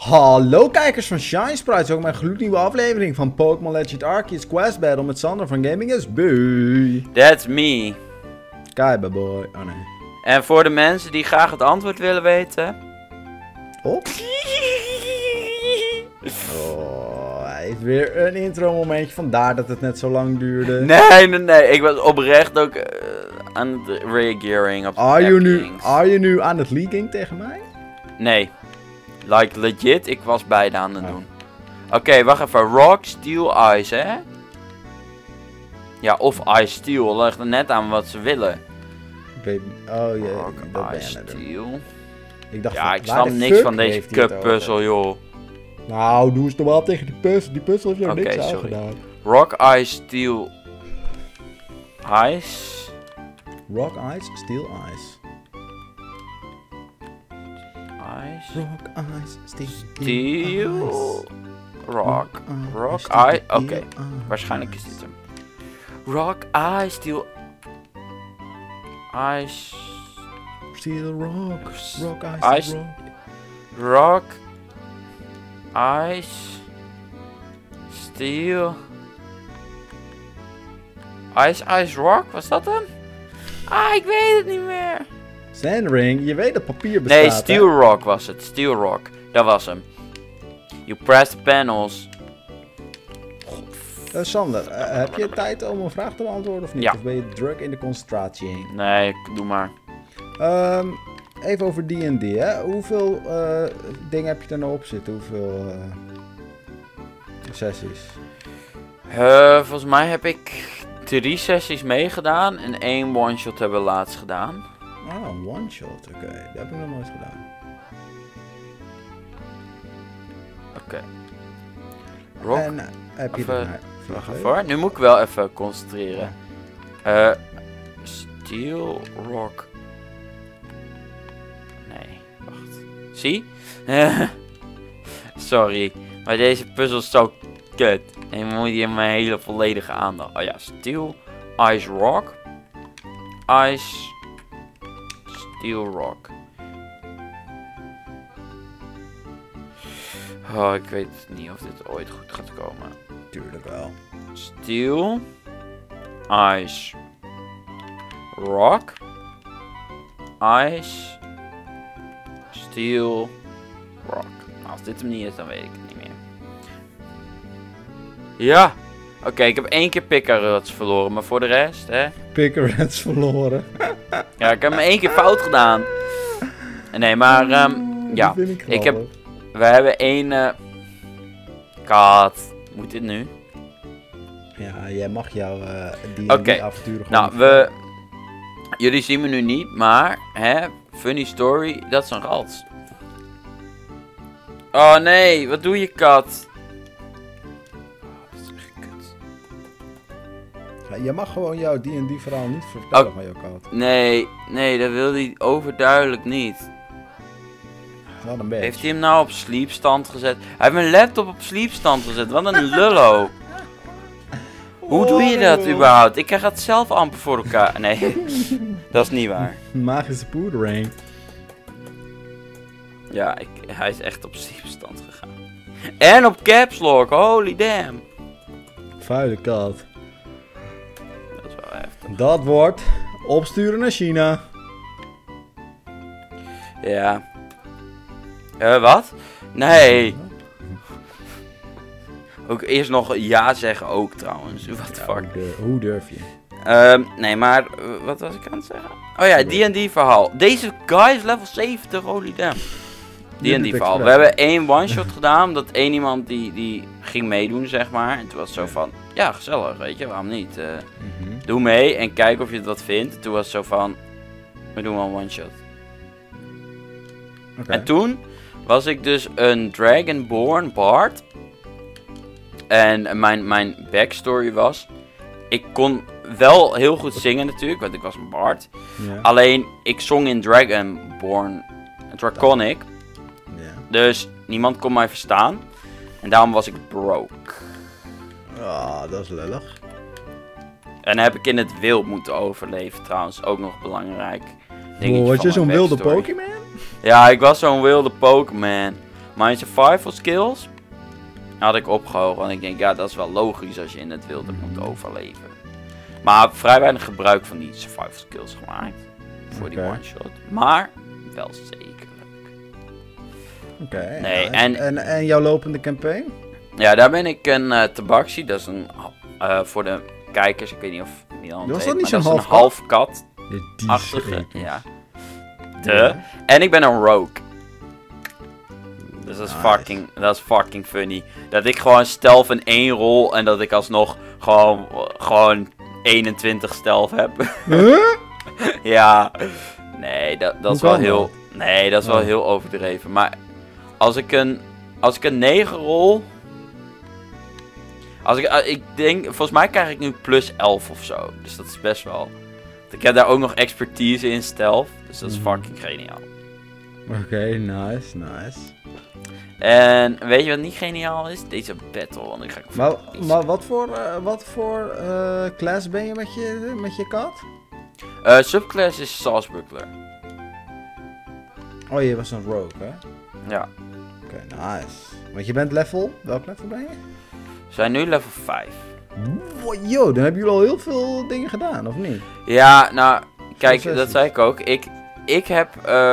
Hallo kijkers van Shine Sprites, ook mijn gloednieuwe aflevering van Pokémon Legend Arceus Quest Battle met Sander van Gaming is Bui. That's me. Kaiba boy, oh nee. En voor de mensen die graag het antwoord willen weten... Op? Oh, hij heeft weer een intro momentje, vandaar dat het net zo lang duurde. Nee, ik was oprecht ook aan het reageren op Are you nu aan het leaking tegen mij? Nee. Like legit, ik was beide aan het doen. Oké, wacht even. Rock, Steel, Ice, hè? Ja, of Ice, Steel. Ligt er net aan wat ze willen. Ik weet, oh ja, Rock, dat ben Ice, je net. Steel. Ik dacht, Ja, ik snap niks van deze cup-puzzel, joh. Nou, doe eens normaal tegen die puzzel. Die puzzel heeft jou niks aangedaan. Rock, Ice, Steel, Ice. Rock, Ice, Steel, Ice. Ice. Rock, Ice, Steel, Steel. Rock, Ice. Oké, waarschijnlijk is dit hem. Rock, Ice, Steel, Ice. Steel, Rock, Rock, Ice, Ice. Rock, Ice, Steel, Ice, Rock, was dat hem? Ah, ik weet het niet meer. Sandring, je weet dat papier bestaat. Nee, Steel Rock was het. Steel Rock, dat was hem. You press the panels. Sander, heb je tijd om een vraag te beantwoorden of niet? Ja. Of ben je druk in de concentratie heen? Nee, doe maar. Even over D&D, hè. Hoeveel dingen heb je er nou op zitten? Hoeveel sessies? Volgens mij heb ik 3 sessies meegedaan en 1 one-shot hebben we laatst gedaan. Ah, een one-shot, oké. Dat heb ik nog nooit gedaan. Oké. Rock. En heb je Even- er Wacht even hoor. Nu moet ik wel even concentreren. Steel Rock. Nee, wacht. Zie? Sorry. Maar deze puzzel is zo kut. En je moet hier mijn hele volledige aandacht. Oh ja, Steel, Ice Rock. Ice, Steel Rock. Oh, ik weet niet of dit ooit goed gaat komen. Tuurlijk wel. Steel, Ice, Rock, Ice, Steel, Rock. Nou, als dit hem niet is, dan weet ik het niet meer. Ja! Oké, ik heb 1 keer Pickarots verloren, maar voor de rest, hè? Pickerets verloren. Ja, ik heb hem 1 keer fout gedaan. Nee, maar, ja. Dat vind ik Ik grappig. We hebben 1... Kat. Moet dit nu? Ja, jij mag jouw Oké. avonturen gewoon... Nou, jullie zien me nu niet, maar, hè, funny story, dat is een rat. Oh nee, wat doe je, kat? Oh, dat is echt kut. Ja, je mag gewoon jouw D&D verhaal niet vertellen van jouw kat. Nee, dat wil hij overduidelijk niet. Wat een beetje. Heeft hij hem nou op sleepstand gezet? Hij heeft mijn laptop op sleepstand gezet, wat een lullo. Hoe doe je dat überhaupt? Ik krijg het zelf amper voor elkaar. Nee, dat is niet waar. Magische poedering. Ja, hij is echt op sleepstand gegaan. En op caps lock, holy damn. Vuile kat. Dat is wel heftig. Dat wordt opsturen naar China. Ja. Wat? Nee. Ook eerst nog ja zeggen ook trouwens. What the fuck. Hoe durf je? Nee, maar wat was ik aan het zeggen? Oh ja, D&D verhaal. Deze guy is level 70, holy damn. D&D verhaal. We hebben 1 one-shot gedaan. Dat 1 iemand die ging meedoen, zeg maar. En toen was het zo van, ja, gezellig, weet je, waarom niet? Doe mee en kijk of je het wat vindt. Toen was het zo van, we doen wel een one-shot. En toen was ik dus een Dragonborn Bard. En mijn backstory was, ik kon wel heel goed zingen natuurlijk, want ik was een bard. Ja. Alleen, ik zong in Dragonborn, Draconic. Ja. Dus niemand kon mij verstaan. En daarom was ik broke. Ah, dat is lullig. En dan heb ik in het wild moeten overleven trouwens, ook nog belangrijk. Was je zo'n wilde Pokémon? Ja, ik was zo'n wilde Pokémon. Mijn survival skills had ik opgehoogd. Want ik denk, ja, dat is wel logisch als je in het wilde moet overleven. Maar vrij weinig gebruik van die survival skills gemaakt. Voor die one-shot. Maar wel zekerlijk. Oké. Nee, en jouw lopende campaign? Ja, daar ben ik een tabaxi. Dat is een... voor de kijkers, ik weet niet of Milan het Was weet, dat niet maar zo'n dat is een half kat-achtige. Ja. Ja. Ja. En ik ben een rogue. Dus Nice. dat is fucking funny. Dat ik gewoon stealth in 1 rol en dat ik alsnog gewoon 21 stealth heb. Huh? Ja. Nee, dat is wel kan heel... dat? Nee, dat is wel heel overdreven. Maar als ik een 9 rol... Ik denk, volgens mij krijg ik nu plus 11 of zo. Dus dat is best wel... Ik heb daar ook nog expertise in stealth. Dus dat is fucking geniaal. Oké, nice. En weet je wat niet geniaal is? Deze battle. Want ik ga Maar wat voor class ben je met je kat? subclass is Saucebuckler. Oh, je was een rogue, hè? Ja. Oké, nice. Want je bent level... Welk level ben je? We zijn nu level 5. Wow, yo, dan hebben jullie al heel veel dingen gedaan, of niet? Ja, nou, kijk, Successes. dat zei ik ook. Ik heb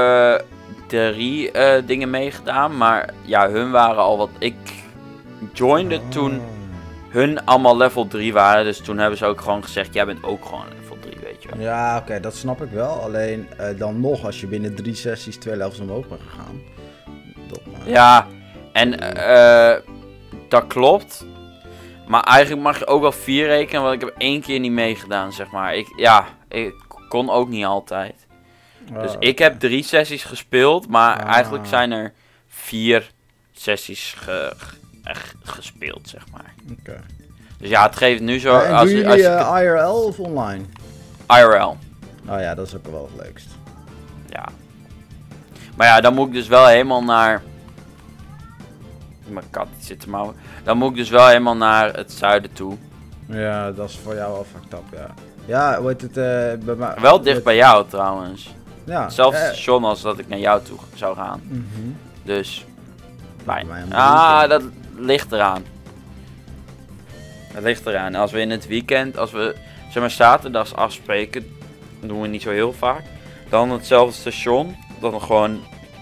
3 dingen meegedaan, maar ja, hun waren al wat... Ik joinde toen hun allemaal level 3 waren, dus toen hebben ze ook gewoon gezegd, jij bent ook gewoon level 3, weet je wel. Ja, oké, dat snap ik wel. Alleen dan nog, als je binnen 3 sessies 2 levels omhoog bent gegaan. Ja, en dat klopt. Maar eigenlijk mag je ook wel 4 rekenen, want ik heb 1 keer niet meegedaan, zeg maar. Ik kon ook niet altijd. Dus ik heb 3 sessies gespeeld, maar eigenlijk zijn er 4 sessies gespeeld, zeg maar. Oké. Dus ja, het geeft nu zo... En doen jullie IRL of online? IRL. Oh ja, dat is ook wel het leukst. Ja. Maar ja, dan moet ik dus wel helemaal naar... Mijn kat die zit te mouwen. Dan moet ik dus wel helemaal naar het zuiden toe. Ja, dat is voor jou wel fucked up, ja. Ja, hoe heet het, bij mij... Wel dicht bij jou trouwens. Ja. Hetzelfde station als dat ik naar jou toe zou gaan. Mhm. Dus... Bij mij een dat ligt eraan. Dat ligt eraan. Als we in het weekend, als we zeg maar zaterdags afspreken, dat doen we niet zo heel vaak. Dan hetzelfde station. Dan nog gewoon...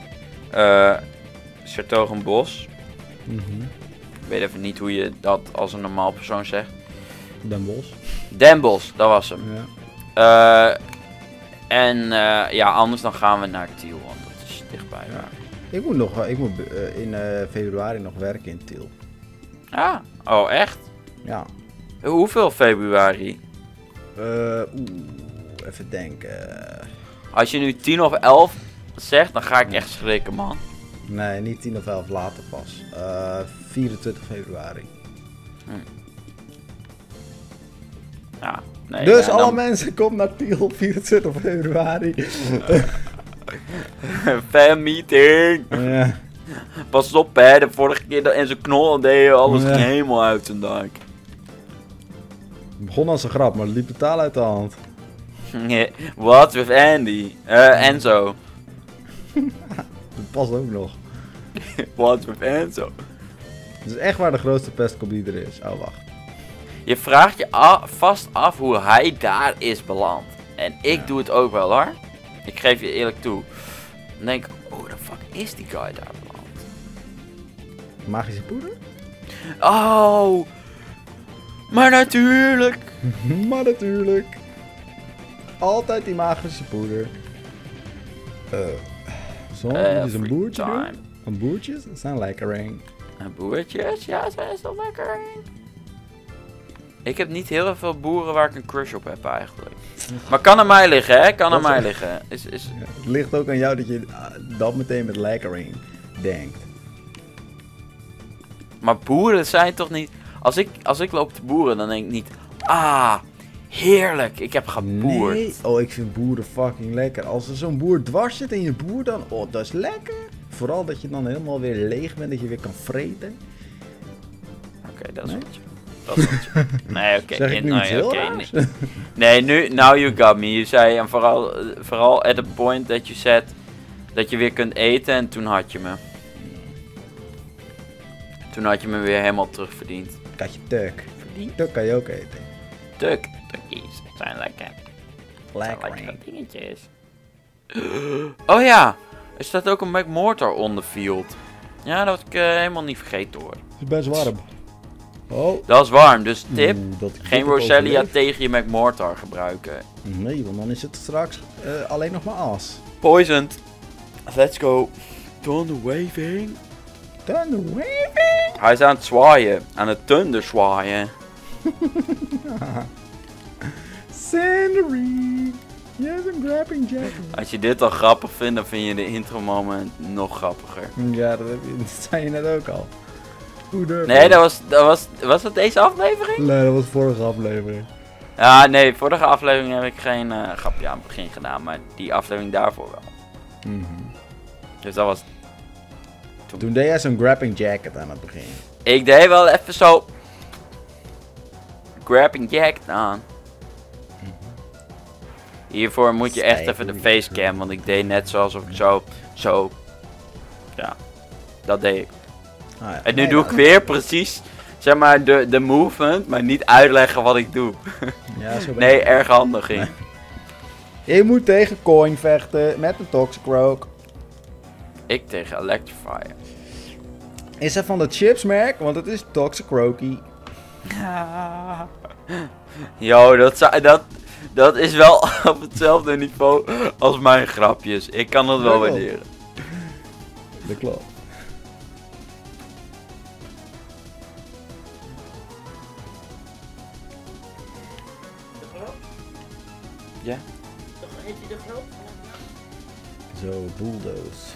Sertogenbosch. Ik weet even niet hoe je dat als een normaal persoon zegt. Den Bosch. Den Bosch, dat was hem. Ja. Ja, anders dan gaan we naar Tiel, want dat is dichtbij. Ja. Ik moet in februari nog werken in Tiel. Ah, oh echt? Ja. Hoeveel februari? Even denken. Als je nu 10 of 11 zegt, dan ga ik echt schrikken, man. Nee, niet 10 of 11, later pas. 24 februari. Ja, nee. Dus ja, alle dan... mensen, kom naar Tiel 24 februari. Fan meeting! Ja. Pas op hè, de vorige keer dat in zijn knol deed alles Ja. ging helemaal uit zijn dak. Het begon als een grap, maar het liep totaal uit de hand. What with Andy? Enzo. Dat past ook nog. What with Enzo? Het is echt waar de grootste pestkop die er is. Oh, wacht. Je vraagt je vast af hoe hij daar is beland. En ik doe het ook wel hoor. Ik geef je eerlijk toe. Dan denk ik, oh the fuck is die guy daar beland? Magische poeder? Oh! Maar natuurlijk! Maar natuurlijk. Altijd die magische poeder. Moet je een boertje time. doen? Een boertjes? Dat zijn lekkering. En boertjes? Ja, zijn is toch lekker? Ik heb niet heel veel boeren waar ik een crush op heb eigenlijk. Maar kan aan mij liggen, hè? Kan aan mij liggen. Ja, het ligt ook aan jou dat je dat meteen met lekkering denkt. Maar boeren zijn toch niet... Als ik loop te boeren, dan denk ik niet... Ah, heerlijk, ik heb geboerd. Nee. Oh, ik vind boeren fucking lekker. Als er zo'n boer dwars zit en je boer dan... Oh, dat is lekker. Vooral dat je dan helemaal weer leeg bent, dat je weer kan vreten. Oké, dat is Nee? goed. Dat is goed. Nee, oké. Zeg ik nu iets heel raars? Nee, nu, now you got me. Je zei, en vooral at the point that you said dat je weer kunt eten en toen had je me. Toen had je me weer helemaal terugverdiend. Ik had je tuk. Verdiend? Tuk kan je ook eten. Tukkies zijn lekker. Lekker. Lekkere dingetjes. Oh ja, er staat ook een McMortar on the field. Ja, dat had ik helemaal niet vergeten hoor. Het is best warm. Oh. Dat is warm, dus tip. Dat ik Geen dit Roselia overleef. tegen je McMortar gebruiken. Nee, want dan is het straks alleen nog maar as. Poisoned. Let's go. Thunder waving. Thunder waving. Hij is aan het zwaaien. Aan het thunder zwaaien. Scenery. Yes, I'm grabbing jacket. Als je dit al grappig vindt, dan vind je de intro moment nog grappiger. Ja, dat zei je net ook al. Hoe durf Nee, je? was dat deze aflevering? Nee, dat was de vorige aflevering. Ja, nee, vorige aflevering heb ik geen grapje aan het begin gedaan, maar die aflevering daarvoor wel. Dus dat was... Toen deed jij zo'n grabbing jacket aan het begin. Ik deed wel even zo... Grabbing jacket aan. Hiervoor moet je echt even de facecam, want ik deed net zoals ik zo... Ja, dat deed ik. Ah, ja. En nu doe ik weer precies, zeg maar, de movement, maar niet uitleggen wat ik doe. Ja, zo ben Nee, ik. erg handig in. Je moet tegen Coin vechten met een Toxicroak. Ik tegen Electrifier. Is dat van de chipsmerk? Want het is Toxicroaky. Yo, dat is wel op hetzelfde niveau als mijn grapjes. Ik kan dat wel waarderen. Dat klopt. Ja? Zo, bulldoze.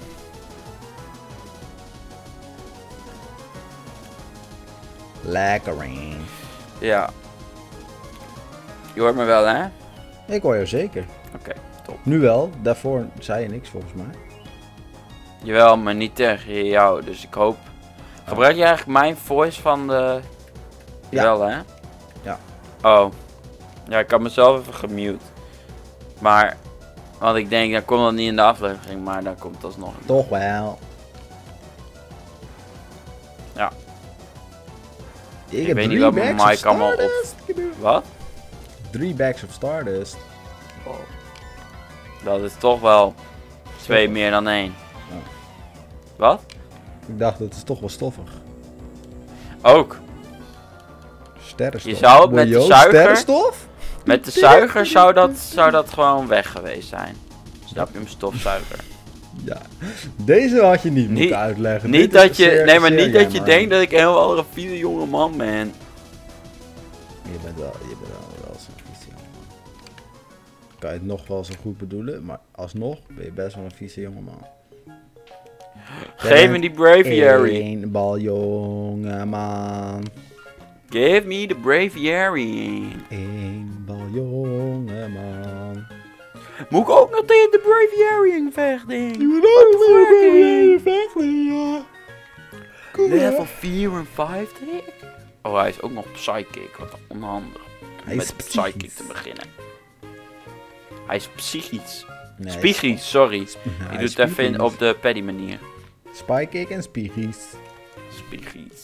Lekkering. Ja. Je hoort me wel, hè? Ik hoor jou zeker. Oké, top. Nu wel, daarvoor zei je niks volgens mij. Jawel, maar niet tegen jou, dus ik hoop... Gebruik je eigenlijk mijn voice van de... Ja. Wel, hè? Ja. Oh. Ja, ik had mezelf even gemute. Maar... Want ik denk, dan komt dat niet in de aflevering, maar dan komt het alsnog. Toch wel. Ja. Ik weet niet wat mijn mic allemaal op... Wat? 3 bags of Stardust. Dat is toch wel 2 meer dan 1. Ja. Wat? Ik dacht, dat is toch wel stoffig. Ook. Sterrenstof. Je zou het met de Bojo, zuiger- Sterrenstof? Met de zuiger zou dat gewoon weg geweest zijn. Snap je, een stofzuiger. Ja. Deze had je niet Niet- moeten uitleggen. Niet Dit is dat je, zeer- nee, maar zeer niet dat je jammer. denkt dat ik een of andere vieze jonge man ben. Je bent wel zo'n vieze jongeman. Kan je het nog wel zo goed bedoelen, maar alsnog ben je best wel een vieze jongeman. Geef me die braviary. Eén bal jongeman. Give me the braviary. Eén bal jongeman. Moet ik ook nog tegen de braviary vechten? Level 54? Oh, hij is ook nog psychic. Wat onhandig. Hij Met is psychic psychisch. te beginnen. Hij is psychisch. Nee, Spiegisch, sorry. hij Ik doe is het even spiegisch. op de paddy manier. Spykick en spiegies. Spiegies.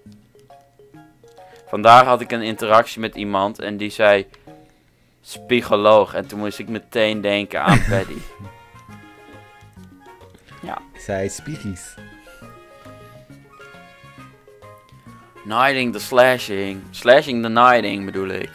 Vandaag had ik een interactie met iemand en die zei... Spiegoloog. En toen moest ik meteen denken aan Paddy. Ja. Zij spiegies. Knighting the slashing. Slashing the knighting bedoel ik.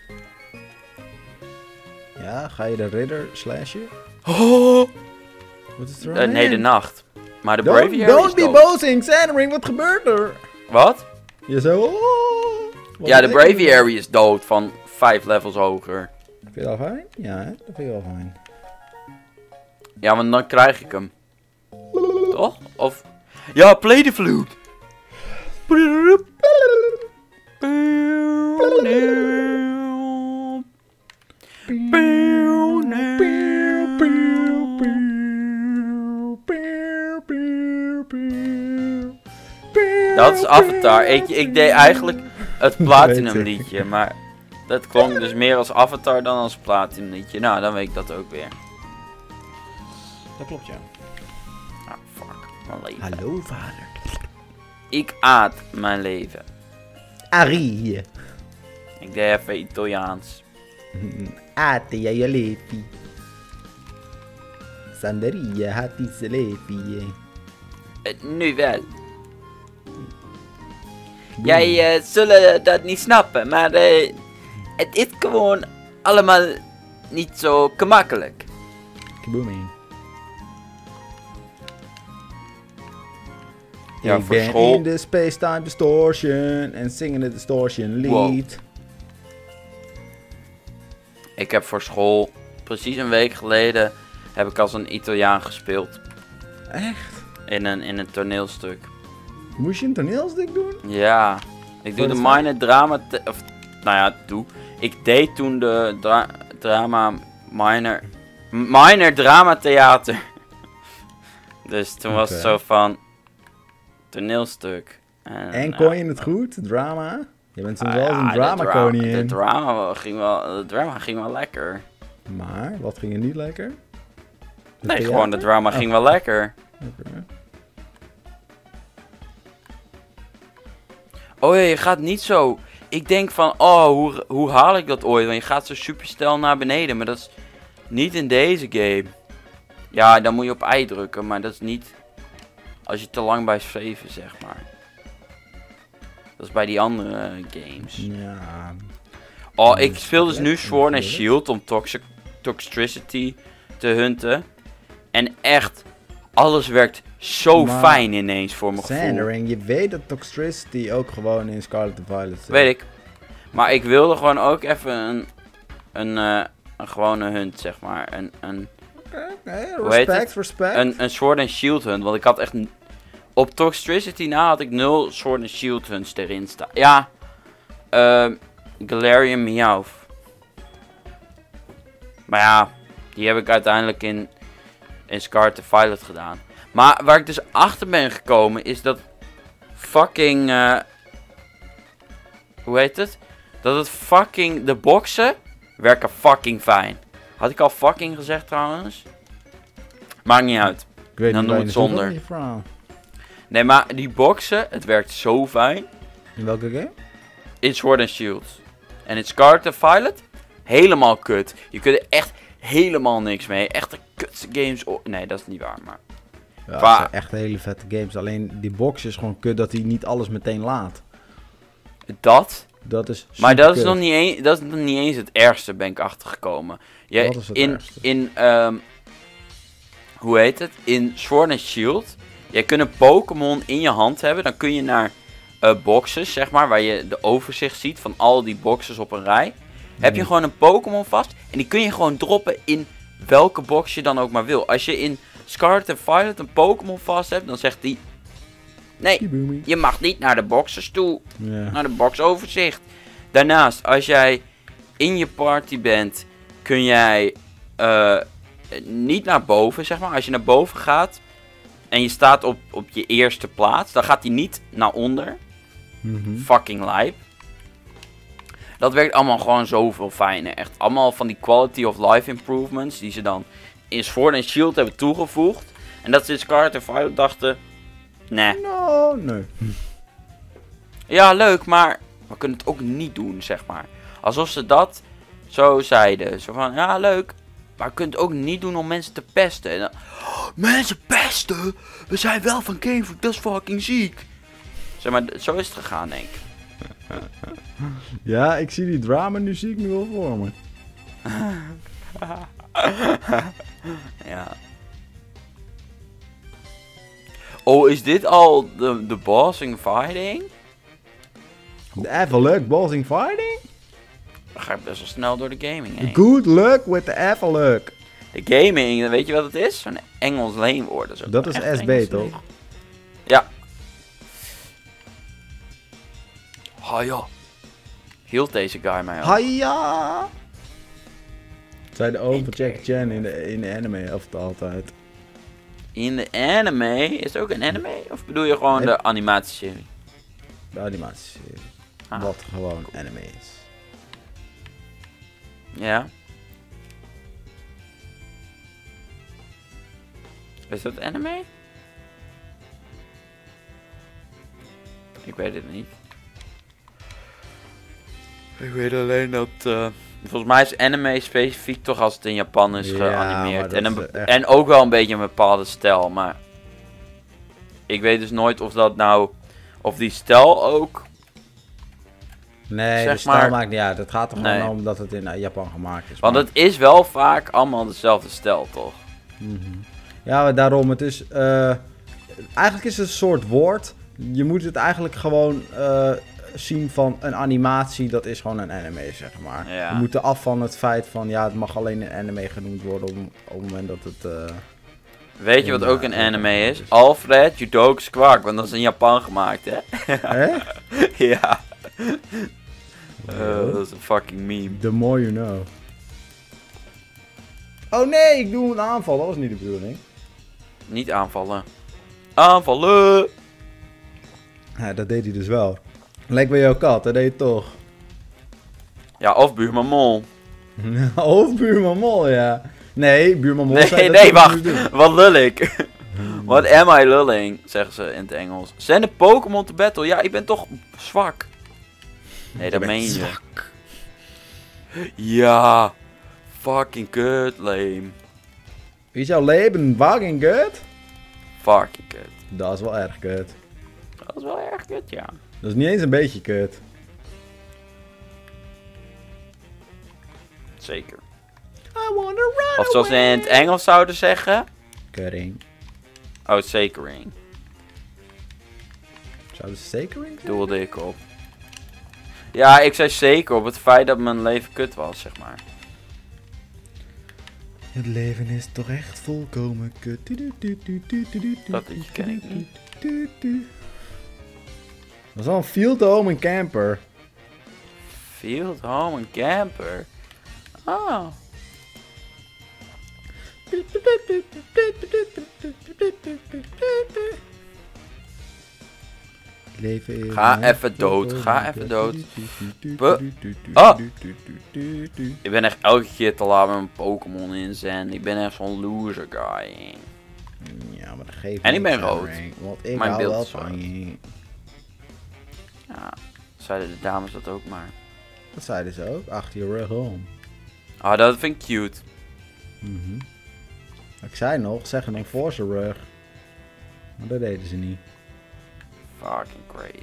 Ja, ga je de ridder slashen? Oh. Wat is er aan Nee, de hand? nacht. Maar de Don't, braviary don't is be dood. boasting, Sandring, wat gebeurt er? Wat? Je zo... Oh, wat Ja, de betekent dit? braviary is dood van 5 levels hoger. Vind je dat fijn? Ja, hè? Dat vind je wel fijn. Ja, want dan krijg ik hem. Toch? Of... Ja, play the flute. Dat is Avatar. Ik deed eigenlijk het Platinum Weet ik. liedje, maar dat klonk dus meer als Avatar dan als Platinum liedje. Nou, dan weet ik dat ook weer. Dat klopt, ja. Ah, fuck. Mijn leven. Hallo, vader. Ik aat mijn leven. Arie. Ik deed even Italiaans. Ate je leven. Sanderia had iets leven. Nu wel. Jij zullen dat niet snappen, maar het is gewoon allemaal niet zo gemakkelijk. Kabooming. Ja, Ik voor ben school. in de Space-Time Distortion en zingen de Distortion lied. Wow. Ik heb voor school, precies een week geleden, heb ik als een Italiaan gespeeld. Echt? In een toneelstuk. Moest je een toneelstuk doen? Ja, ik doe Wat de is dat? minor drama, of nou ja, ik deed toen de drama minor drama theater. Dus toen was het Oké. zo van toneelstuk. En kon je het goed? Drama? Je bent soms wel eens een de drama koningin. De drama ging wel lekker. Maar, wat ging er niet lekker? Het Nee, theater? gewoon de drama ging wel lekker. Oké. Oh ja, je gaat niet zo. Ik denk van, oh, hoe haal ik dat ooit? Want je gaat zo super snel naar beneden. Maar dat is niet in deze game. Ja, dan moet je op I drukken. Maar dat is niet als je te lang bij saven, zeg maar. Dat is bij die andere games. Ja. Oh, dat ik is speel dus vet, nu Sword and natuurlijk. Shield om Toxicity te hunten. En echt, alles werkt zo Maar- fijn ineens voor mijn gevoel. Sandering, je weet dat Toxtricity ook gewoon in Scarlet Violet zit. Weet ik. Maar ik wilde gewoon ook even een gewone hunt, zeg maar. Oké, Hoe heet respect, het? respect. Een Sword and Shield hunt. Want ik had echt... Op Toxicity na had ik 0 Sword and Shield hunts erin staan. Ja. Galarian Meowth. Maar ja, die heb ik uiteindelijk in Scarlet Violet gedaan. Maar waar ik dus achter ben gekomen is dat fucking... hoe heet het? Dat het fucking... De boxen werken fucking fijn. Had ik al fucking gezegd trouwens? Maakt niet uit. Ik weet dan niet doe waar het je naartoe zonder. wil, je vrouw. Nee, maar die boxen, het werkt zo fijn. In welke game? In Sword and Shield. En in Scarlet Violet, helemaal kut. Je kunt er echt helemaal niks mee. Echt de kutste games. Nee, dat is niet waar, maar... Ja, Qua- het zijn echt hele vette games. Alleen die box is gewoon kut dat hij niet alles meteen laat. Dat. Dat is Maar dat is, superkut. dat is nog niet eens het ergste, ben ik achtergekomen. Wat is het ergste? Hoe heet het? In Sword and Shield. Jij kunt een Pokémon in je hand hebben. Dan kun je naar boxes, zeg maar. Waar je de overzicht ziet van al die boxes op een rij. Heb je gewoon een Pokémon vast. En die kun je gewoon droppen in welke box je dan ook maar wil. Als je in Scarlet en Violet een Pokémon vast hebt. Dan zegt die... Nee, Kiboomie. je mag niet naar de boxes toe. Ja. Naar de boxoverzicht. Daarnaast, als jij in je party bent, kun jij niet naar boven, zeg maar. Als je naar boven gaat en je staat op je eerste plaats, dan gaat hij niet naar onder. Mhm. Fucking lijp. Dat werkt allemaal gewoon zoveel fijner. Echt allemaal van die quality of life improvements die ze dan in Sword and Shield hebben toegevoegd. En dat ze in Scarlet en Violet dachten, nee. No, nee. Ja, leuk, maar we kunnen het ook niet doen, zeg maar. Alsof ze dat zo zeiden. Zo van, ja, leuk, maar we kunnen het ook niet doen om mensen te pesten. En dan, "Oh, mensen pesten? We zijn wel van Game Freak, dat is fucking ziek." Zeg maar, zo is het gegaan, denk ik. Ja, ik zie die drama nu zie ik nu wel voor me. Ja. Oh, is dit al de bossing fighting? The Evoluck Bossing Fighting? Dan ga ik best wel snel door de gaming heen. Good luck with the Evoluck. De gaming, weet je wat het is? Zo'n Engels leenwoord. Dat is echt SB Engels toch? leen. Ja. Oh ja. Hield deze guy mij al. Hiya! Zei de oom van Jackie Chan in de anime of het altijd. In de anime, is het ook een anime? Of bedoel je gewoon Nee. de animatieserie? De animatieserie. Ah, Wat gewoon anime is. Ja. Is dat anime? Ik weet het niet. Ik weet alleen dat... volgens mij is anime specifiek toch als het in Japan is geanimeerd. En ook wel een beetje een bepaalde stijl, maar... Ik weet dus nooit of dat nou... Of die stijl ook... Nee, zeg de stijl maar, maakt niet uit. Het gaat er gewoon nee. om dat het in Japan gemaakt is. Want maar- het is wel vaak allemaal dezelfde stijl, toch? Mhm. Ja, maar daarom. Het is... eigenlijk is het een soort woord. Je moet het eigenlijk gewoon zien van een animatie. Dat is gewoon een anime, zeg maar. Ja. We moeten af van het feit van... Ja, het mag alleen een anime genoemd worden op het moment dat het... Weet je wat ook een anime is? Alfred Judoka's Quark, want dat is in Japan gemaakt, hè? Hè? Ja. Dat is een fucking meme. The more you know. Oh nee, ik doe een aanval. Dat was niet de bedoeling. Niet aanvallen. Aanvallen! Ja, dat deed hij dus wel. Lijkt bij jouw kat, dat deed je toch. Ja, of buurman Mol. Of buurman Mol, ja. Nee, buurman Mol zei Nee, dat nee, hij het wacht. moest doen. Wat lul ik? What am I lulling? Zeggen ze in het Engels. Zijn de Pokémon te battle? Ja, ik ben toch zwak. Nee, dat meen je. Ja. Fucking kut, lame. Is jouw leven fucking kut? Fucking kut. Dat is wel erg kut. Dat is wel erg kut, ja. Dat is niet eens een beetje kut. Zeker. I wanna run Of zoals ze in het Engels zouden zeggen. Kutting. Oh, zekering. Zouden ze zekering zijn? Doelde ik op. Ja, ik zei zeker op het feit dat mijn leven kut was, zeg maar. Het leven is toch echt volkomen kut. Dat liedje ken ik niet. Dat is wel een field home en camper. Field, home en camper. Ah. Leven is Ga even dood, ga even dood. Ah. Ik ben echt elke keer te laat met mijn Pokémon inzenden. Ik ben echt zo'n loser guy. Ja, maar dat geeft En ik ben niks, rood. Henry, want ik Mijn hou beeld wel is van je. Ja, zeiden de dames dat ook maar. Dat zeiden ze ook, achter je rug om. Ah, dat vind ik cute. Mhm. Ik zei nog, zeggen dan voor zijn rug. Maar dat deden ze niet. Fucking crazy.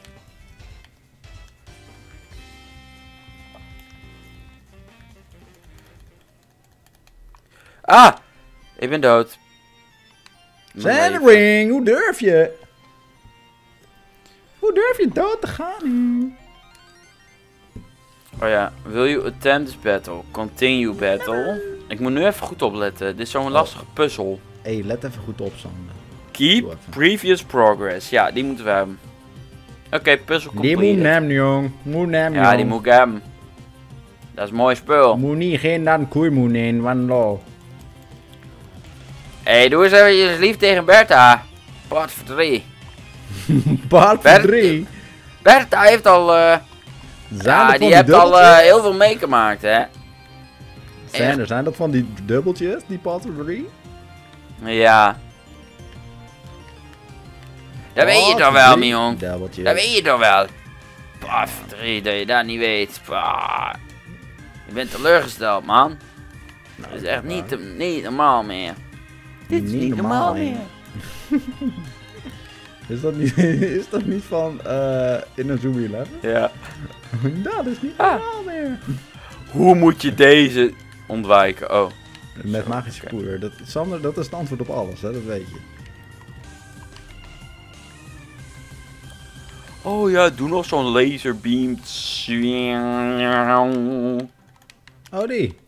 Ah! Ik ben dood. Mijn leven. Sandring, hoe durf je? Hoe durf je dood te gaan? Oh ja, will you attempt this battle? Continue battle. Ik moet nu even goed opletten. Dit is zo'n lastige puzzel. Hé, let even goed op, Sander. Keep Doe even. previous progress. Ja, die moeten we hebben. Oké, puzzel Die moet completed. hem, jong. Moet hem, Ja, jong. die moet ik hebben. Dat is een mooi spul. Moet niet geen dan koeimoen in, want lo. Hé, doe eens even lief tegen Bertha. Part 3. Part Bert- 3. Bertha heeft al... ja, die hebt al heel veel meegemaakt, hè. Sander, zijn dat van die dubbeltjes, die part 3? Ja. Dat weet je toch wel, mijn jong. Dubbeltjes. Dat weet je toch wel. Part 3, dat je dat niet weet. Pah. Je bent teleurgesteld, man. Nou, Dat is echt niet normaal meer. Dit is niet normaal meer. Is dat niet van in een Zoom 11? Ja. Dat is niet Ah. normaal meer. Hoe moet je deze ontwijken? Oh. Met Zo, magische oké. poeder. Sander, dat is het antwoord op alles, hè? Dat weet je. Oh ja, doe nog zo'n laserbeam. Oh, die.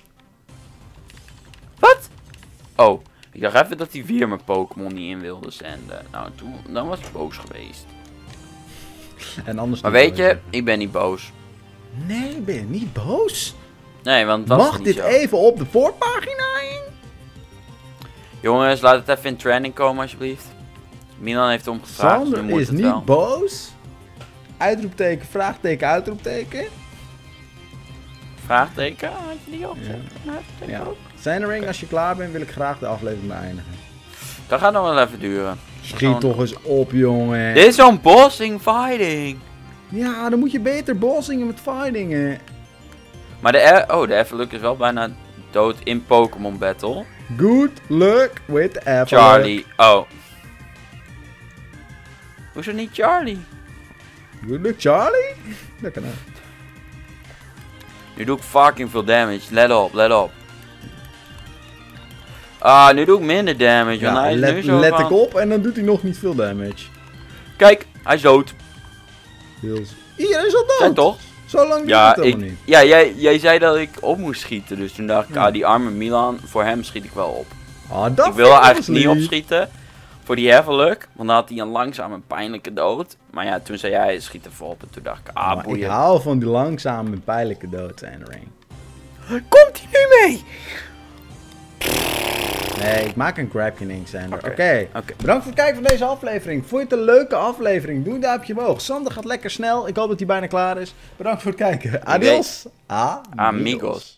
Wat? Oh, ik dacht even dat hij weer mijn Pokémon niet in wilde zenden. Nou, dan was ik boos geweest. En anders Maar niet, weet zou je, zeggen. ik ben niet boos. Nee, ben je niet boos? Nee, want dat Mag is niet dit zo. even op de voorpagina in? Jongens, laat het even in trending komen alsjeblieft. Milan heeft om gevraagd, dus nu Sander moet is het niet wel. boos. Uitroepteken, vraagteken, uitroepteken. Vraagteken, had je die al gezegd? Vraagteken Ja. ook? Sandering, als je klaar bent, wil ik graag de aflevering beëindigen. Dat gaat nog wel even duren. Schiet toch eens op, jongen. Dit is zo'n bossing fighting. Ja, dan moet je beter bossingen met fightingen. Maar de Everluck is wel bijna dood in Pokémon Battle. Good luck with Everluck. Charlie, oh. Hoezo niet Charlie? Good luck, Charlie? Dat kan ook. Nu doe ik fucking veel damage. Let op, let op. Ah, nu doe ik minder damage. Want hij is nu zo let van... ik op en dan doet hij nog niet veel damage. Kijk, hij is dood. Iedereen is al dood. Zijn toch? Zo lang duurt Ja, het helemaal niet. ja jij zei dat ik op moest schieten. Dus toen dacht ik, die arme Milan, voor hem schiet ik wel op. Dat Ik wil eigenlijk niet opschieten. Voor die Everluck. Want dan had hij een langzame en pijnlijke dood. Maar ja, toen zei jij, schiet er op. En toen dacht ik, Maar boeien. ik hou van die langzame en pijnlijke dood, Ring. Komt hij nu mee? Nee, ik maak een Grabkin Sander. Oké. Oké. Bedankt voor het kijken van deze aflevering. Vond je het een leuke aflevering? Doe een duimpje omhoog. Sander gaat lekker snel. Ik hoop dat hij bijna klaar is. Bedankt voor het kijken. Adios. Amigos.